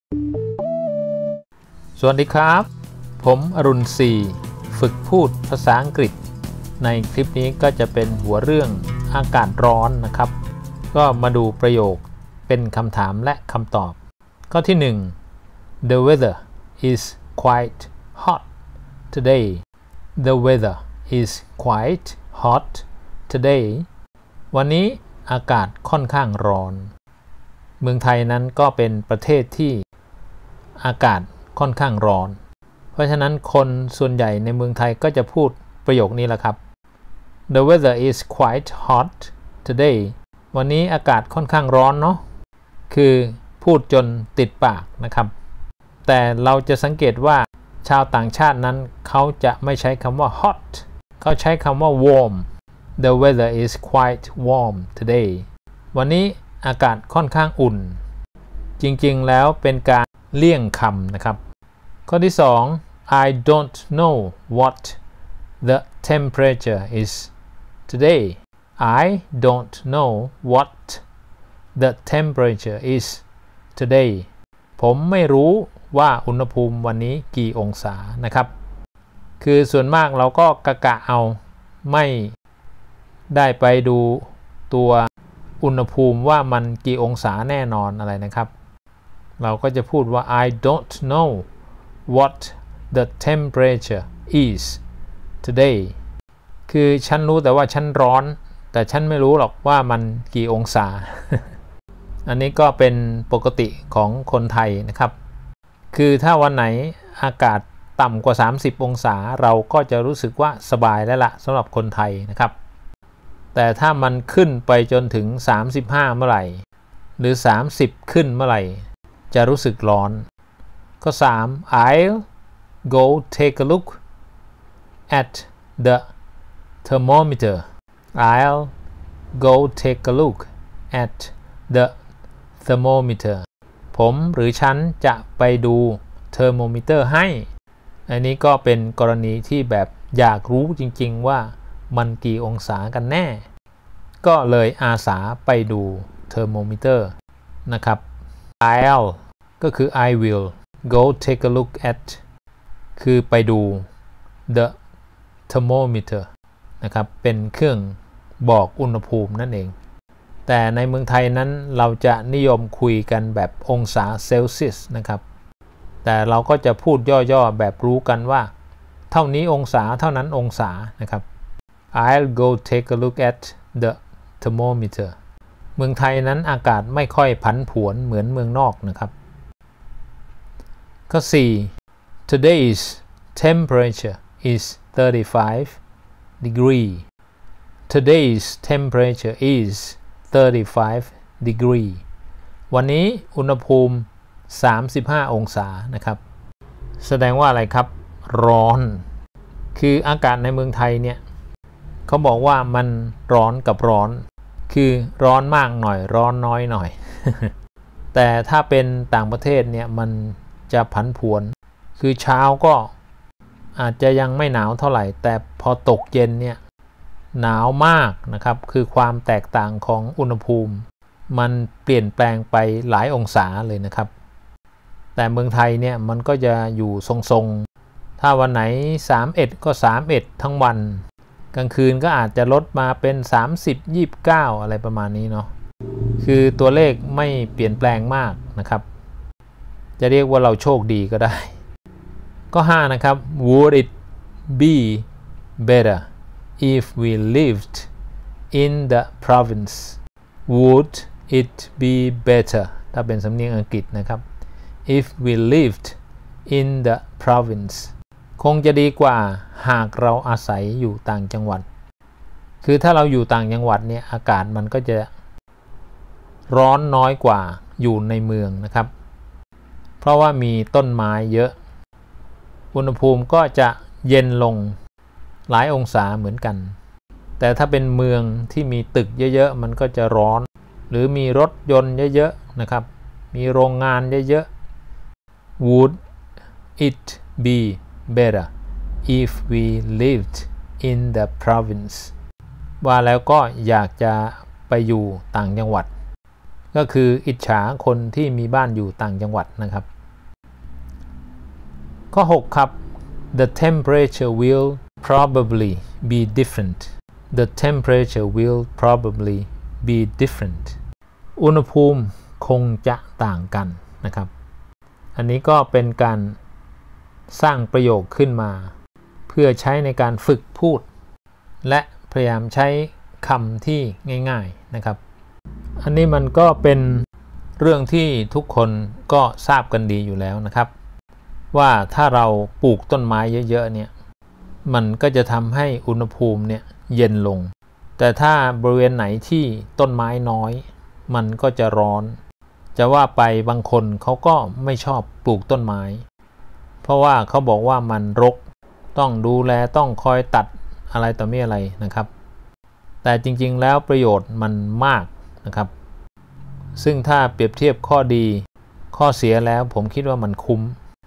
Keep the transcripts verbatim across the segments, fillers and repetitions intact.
สวัสดีครับผมอรุณศรีฝึกพูดภาษาอังกฤษในคลิปนี้ก็จะเป็นหัวเรื่องอากาศร้อนนะครับก็มาดูประโยคเป็นคำถามและคำตอบข้อที่หนึ่ง The weather is quite hot today The weather is quite hot today วันนี้อากาศค่อนข้างร้อนเมืองไทยนั้นก็เป็นประเทศที่อากาศค่อนข้างร้อนเพราะฉะนั้นคนส่วนใหญ่ในเมืองไทยก็จะพูดประโยคนี้แหละครับ The weather is quite hot today วันนี้อากาศค่อนข้างร้อนเนาะคือพูดจนติดปากนะครับแต่เราจะสังเกตว่าชาวต่างชาตินั้นเขาจะไม่ใช้คำว่า hot เขาใช้คำว่า warm The weather is quite warm today วันนี้อากาศค่อนข้างอุ่นจริงๆแล้วเป็นการเลี่ยงคำนะครับข้อที่สอง I don't know what the temperature is today I don't know what the temperature is today ผมไม่รู้ว่าอุณหภูมิวันนี้กี่องศานะครับคือส่วนมากเราก็กะกะเอาไม่ได้ไปดูตัวอุณหภูมิว่ามันกี่องศาแน่นอนอะไรนะครับเราก็จะพูดว่า I don't know what the temperature is today คือฉันรู้แต่ว่าฉันร้อนแต่ฉันไม่รู้หรอกว่ามันกี่องศา อันนี้ก็เป็นปกติของคนไทยนะครับคือถ้าวันไหนอากาศต่ำกว่าสามสิบองศาเราก็จะรู้สึกว่าสบายแล้วละสำหรับคนไทยนะครับแต่ถ้ามันขึ้นไปจนถึงสามสิบห้าเมื่อไหร่หรือสามสิบขึ้นเมื่อไหร่จะรู้สึกร้อนข้อสาม I'll go take a look at the thermometer I'll go take a look at the thermometer ผมหรือฉันจะไปดูเทอร์โมมิเตอร์ให้อันนี้ก็เป็นกรณีที่แบบอยากรู้จริงๆว่ามันกี่องศากันแน่ก็เลยอาสาไปดูเทอร์โมมิเตอร์นะครับ I'll ก็คือ I will go take a look at คือไปดู the thermometer นะครับเป็นเครื่องบอกอุณหภูมินั่นเองแต่ในเมืองไทยนั้นเราจะนิยมคุยกันแบบองศาเซลเซียสนะครับแต่เราก็จะพูดย่อๆแบบรู้กันว่าเท่านี้องศาเท่านั้นองศานะครับ I'll go take a look at the thermometer เมืองไทยนั้นอากาศไม่ค่อยผันผวนเหมือนเมืองนอกนะครับข้อสี่ Today's temperature is thirty-five degree Today's temperature is thirty-five degree วันนี้อุณหภูมิสามสิบห้าองศานะครับแสดงว่าอะไรครับร้อนคืออากาศในเมืองไทยเนี่ยเขาบอกว่ามันร้อนกับร้อนคือร้อนมากหน่อยร้อนน้อยหน่อย แต่ถ้าเป็นต่างประเทศเนี่ยมันจะผันผวนคือเช้าก็อาจจะยังไม่หนาวเท่าไหร่แต่พอตกเย็นเนี่ยหนาวมากนะครับคือความแตกต่างของอุณหภูมิมันเปลี่ยนแปลงไปหลายองศาเลยนะครับแต่เมืองไทยเนี่ยมันก็จะอยู่ทรงๆถ้าวันไหนสามสิบเอ็ดก็สามสิบเอ็ดทั้งวันกลางคืนก็อาจจะลดมาเป็นสามสิบ ยี่สิบเก้าอะไรประมาณนี้เนาะคือตัวเลขไม่เปลี่ยนแปลงมากนะครับจะเรียกว่าเราโชคดีก็ได้ก็ห้านะครับ Would it be better if we lived in the province Would it be better ถ้าเป็นสำเนียงอังกฤษนะครับ If we lived in the province คงจะดีกว่าหากเราอาศัยอยู่ต่างจังหวัดคือถ้าเราอยู่ต่างจังหวัดเนี่ยอากาศมันก็จะร้อนน้อยกว่าอยู่ในเมืองนะครับเพราะว่ามีต้นไม้เยอะอุณหภูมิก็จะเย็นลงหลายองศาเหมือนกันแต่ถ้าเป็นเมืองที่มีตึกเยอะๆมันก็จะร้อนหรือมีรถยนต์เยอะๆนะครับมีโรงงานเยอะๆ Would it be better if we lived in the province ว่าแล้วก็อยากจะไปอยู่ต่างจังหวัดก็คืออิจฉาคนที่มีบ้านอยู่ต่างจังหวัดนะครับข้อหกครับ the temperature will probably be different the temperature will probably be different อุณหภูมิคงจะต่างกันนะครับอันนี้ก็เป็นการสร้างประโยคขึ้นมาเพื่อใช้ในการฝึกพูดและพยายามใช้คำที่ง่ายๆนะครับอันนี้มันก็เป็นเรื่องที่ทุกคนก็ทราบกันดีอยู่แล้วนะครับว่าถ้าเราปลูกต้นไม้เยอะๆเนี่ยมันก็จะทำให้อุณหภูมิเนี่ยเย็นลงแต่ถ้าบริเวณไหนที่ต้นไม้น้อยมันก็จะร้อนจะว่าไปบางคนเขาก็ไม่ชอบปลูกต้นไม้เพราะว่าเขาบอกว่ามันรกต้องดูแลต้องคอยตัดอะไรต่อมีอะไรนะครับแต่จริงๆแล้วประโยชน์มันมากนะครับซึ่งถ้าเปรียบเทียบข้อดีข้อเสียแล้วผมคิดว่ามันคุ้ม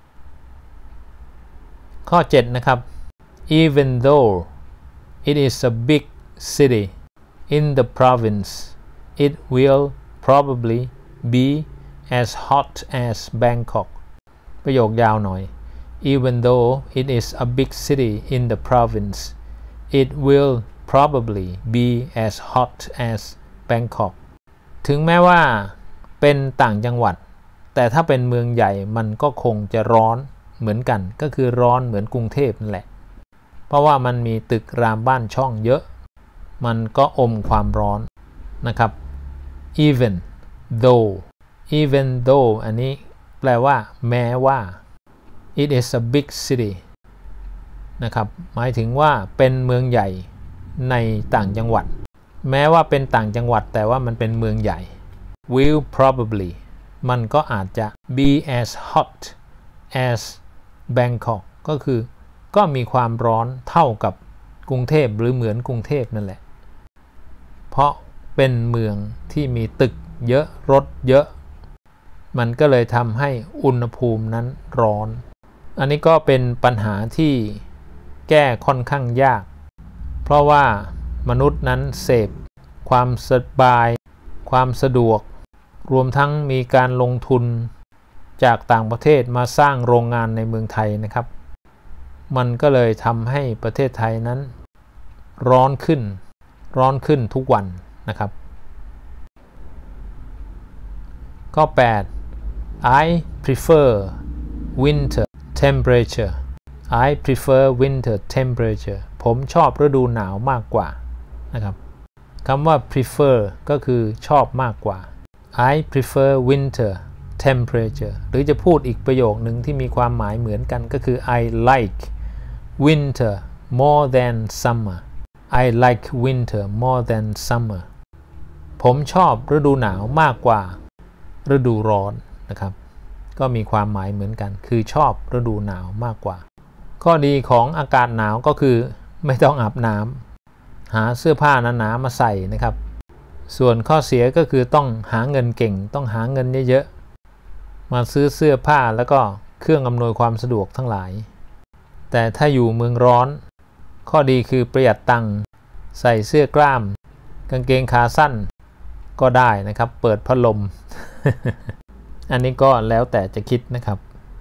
ข้อเจ็ดนะครับ even though it is a big city in the province it will probably be as hot as Bangkok ประโยคยาวหน่อย even though it is a big city in the province it will probably be as hot as Bangkok ถึงแม้ว่าเป็นต่างจังหวัดแต่ถ้าเป็นเมืองใหญ่มันก็คงจะร้อนเหมือนกันก็คือร้อนเหมือนกรุงเทพนั่นแหละเพราะว่ามันมีตึกรามบ้านช่องเยอะมันก็อมความร้อนนะครับ even though even though อันนี้แปลว่าแม้ว่า it is a big city นะครับหมายถึงว่าเป็นเมืองใหญ่ในต่างจังหวัดแม้ว่าเป็นต่างจังหวัดแต่ว่ามันเป็นเมืองใหญ่ will probably มันก็อาจจะ be as hot as Bangkok ก็คือก็มีความร้อนเท่ากับกรุงเทพหรือเหมือนกรุงเทพนั่นแหละเพราะเป็นเมืองที่มีตึกเยอะรถเยอะมันก็เลยทำให้อุณหภูมินั้นร้อนอันนี้ก็เป็นปัญหาที่แก้ค่อนข้างยากเพราะว่ามนุษย์นั้นเสพความสบายความสะดวกรวมทั้งมีการลงทุนจากต่างประเทศมาสร้างโรงงานในเมืองไทยนะครับมันก็เลยทำให้ประเทศไทยนั้นร้อนขึ้นร้อนขึ้นทุกวันนะครับข้อแปด I prefer winter temperature I prefer winter temperature ผมชอบฤดูหนาวมากกว่านะครับคำว่า prefer ก็คือชอบมากกว่า I prefer winter temperature หรือจะพูดอีกประโยคหนึ่งที่มีความหมายเหมือนกันก็คือ I like winter more than summer I like winter more than summer ผมชอบฤดูหนาวมากกว่าฤดูร้อนนะครับก็มีความหมายเหมือนกันคือชอบฤดูหนาวมากกว่าข้อดีของอากาศหนาวก็คือไม่ต้องอาบน้ำหาเสื้อผ้าหนาๆมาใส่นะครับส่วนข้อเสียก็คือต้องหาเงินเก่งต้องหาเงินเยอะๆมาซื้อเสื้อผ้าแล้วก็เครื่องอำนวยความสะดวกทั้งหลายแต่ถ้าอยู่เมืองร้อนข้อดีคือประหยัดตังค์ใส่เสื้อกล้ามกางเกงขาสั้นก็ได้นะครับเปิดพัดลม อันนี้ก็แล้วแต่จะคิดนะครับ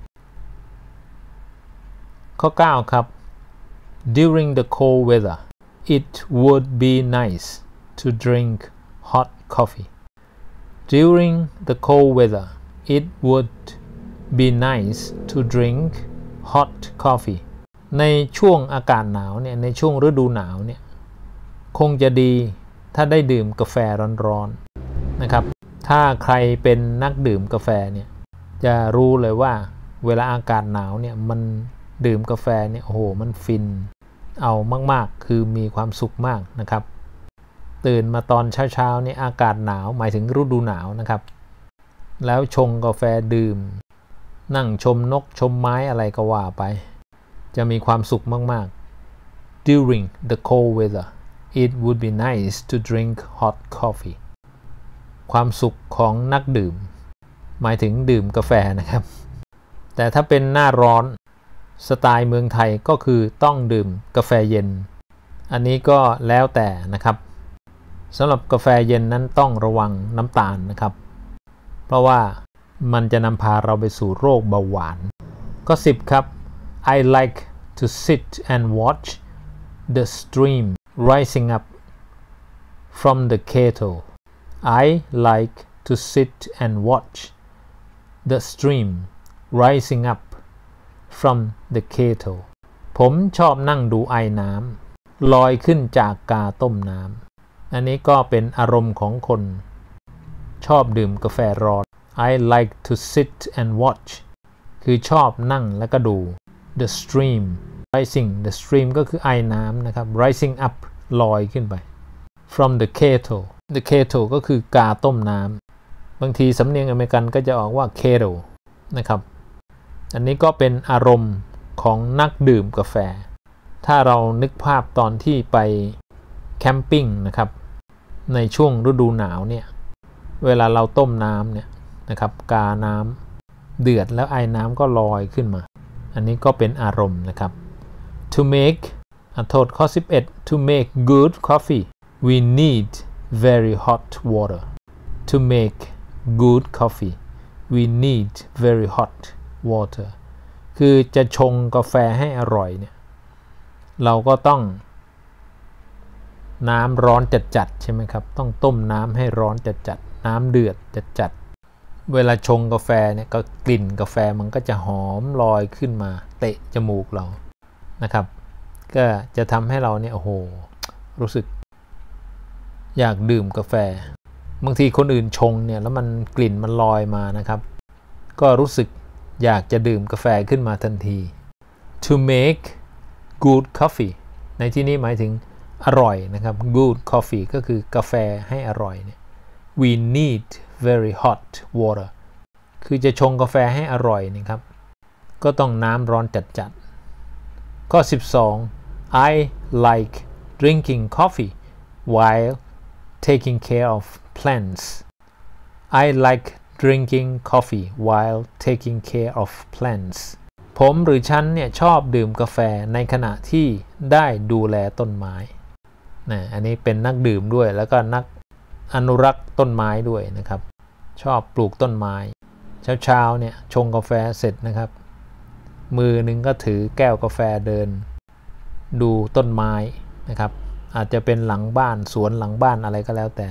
ข้อเก้าครับ during the cold weather it would be nice to drink hot coffee during the cold weather it would be nice to drink hot coffee ในช่วงอากาศหนาวเนี่ยในช่วงฤดูหนาวเนี่ยคงจะดีถ้าได้ดื่มกาแฟร้อนๆนะครับถ้าใครเป็นนักดื่มกาแฟเนี่ยจะรู้เลยว่าเวลาอากาศหนาวเนี่ยมันดื่มกาแฟเนี่ยโอ้โหมันฟินเอามากๆคือมีความสุขมากนะครับตื่นมาตอนเช้าๆนี่อากาศหนาวหมายถึงฤดูหนาวนะครับแล้วชงกาแฟดื่มนั่งชมนกชมไม้อะไรก็ว่าไปจะมีความสุขมากๆ during the cold weather it would be nice to drink hot coffee ความสุขของนักดื่มหมายถึงดื่มกาแฟนะครับแต่ถ้าเป็นหน้าร้อนสไตล์เมืองไทยก็คือต้องดื่มกาแฟเย็นอันนี้ก็แล้วแต่นะครับสำหรับกาแฟเย็นนั้นต้องระวังน้ำตาลนะครับเพราะว่ามันจะนำพาเราไปสู่โรคเบาหวานข้อสิบครับ I like to sit and watch the steam rising up from the kettle I like to sit and watch the steam rising up from the kettle ผมชอบนั่งดูไอน้ำลอยขึ้นจากกาต้มน้ำอันนี้ก็เป็นอารมณ์ของคนชอบดื่มกาแฟร้อน I like to sit and watch คือชอบนั่งแล้วก็ดู the stream rising the stream ก็คือไอน้ำนะครับ rising up ลอยขึ้นไป from the kettle the kettle ก็คือกาต้มน้ำบางทีสำเนียงอเมริกันก็จะออกว่า kettle นะครับอันนี้ก็เป็นอารมณ์ของนักดื่มกาแฟถ้าเรานึกภาพตอนที่ไปแคมปิ้งนะครับในช่วงฤดูหนาวเนี่ยเวลาเราต้มน้ำเนี่ยนะครับกาน้ำเดือดแล้วไอน้ำก็ลอยขึ้นมาอันนี้ก็เป็นอารมณ์นะครับ to make อ่ะโทษข้อสิบเอ็ด to make good coffee we need very hot water to make good coffee we need very hot water คือจะชงกาแฟให้อร่อยเนี่ยเราก็ต้องน้ำร้อนจัดๆใช่ไหมครับต้องต้มน้ำให้ร้อนจัดๆน้ำเดือดจัดๆเวลาชงกาแฟเนี่ยก็กลิ่นกาแฟมันก็จะหอมลอยขึ้นมาเตะจมูกเรานะครับก็จะทำให้เราเนี่ยโอ้โหรู้สึกอยากดื่มกาแฟบางทีคนอื่นชงเนี่ยแล้วมันกลิ่นมันลอยมานะครับก็รู้สึกอยากจะดื่มกาแฟขึ้นมาทันที to make good coffee ในที่นี้หมายถึงอร่อยนะครับ good coffee ก็คือกาแฟให้อร่อยเนี่ย we need very hot water คือจะชงกาแฟให้อร่อยนะครับก็ต้องน้ำร้อนจัดๆข้อสิบสอง I like drinking coffee while taking care of plants I like drinking coffee while taking care of plants ผมหรือฉันเนี่ยชอบดื่มกาแฟในขณะที่ได้ดูแลต้นไม้นะอันนี้เป็นนักดื่มด้วยแล้วก็นักอนุรักษ์ต้นไม้ด้วยนะครับชอบปลูกต้นไม้เช้าๆเนี่ยชงกาแฟเสร็จนะครับมือหนึ่งก็ถือแก้วกาแฟเดินดูต้นไม้นะครับอาจจะเป็นหลังบ้านสวนหลังบ้านอะไรก็แล้วแต่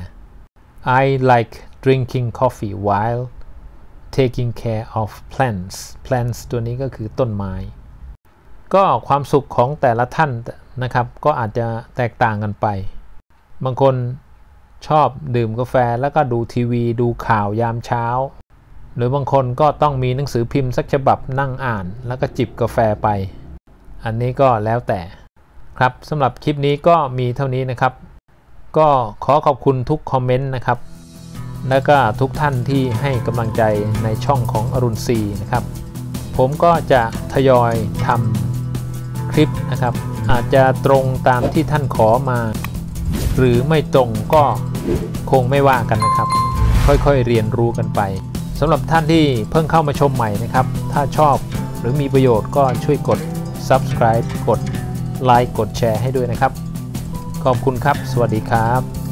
I like drinking coffee while taking care of plants plants ตัวนี้ก็คือต้นไม้ก็ความสุขของแต่ละท่านนะครับก็อาจจะแตกต่างกันไปบางคนชอบดื่มกาแฟแล้วก็ดูทีวีดูข่าวยามเช้าหรือบางคนก็ต้องมีหนังสือพิมพ์สักฉบับนั่งอ่านแล้วก็จิบกาแฟไปอันนี้ก็แล้วแต่ครับสำหรับคลิปนี้ก็มีเท่านี้นะครับก็ขอขอบคุณทุกคอมเมนต์นะครับและก็ทุกท่านที่ให้กำลังใจในช่องของอรุณศรีนะครับผมก็จะทยอยทำคลิปนะครับอาจจะตรงตามที่ท่านขอมาหรือไม่ตรงก็คงไม่ว่ากันนะครับค่อยๆเรียนรู้กันไปสำหรับท่านที่เพิ่งเข้ามาชมใหม่นะครับถ้าชอบหรือมีประโยชน์ก็ช่วยกด ซับสไครบ์ กดไลค์กดแชร์ให้ด้วยนะครับขอบคุณครับสวัสดีครับ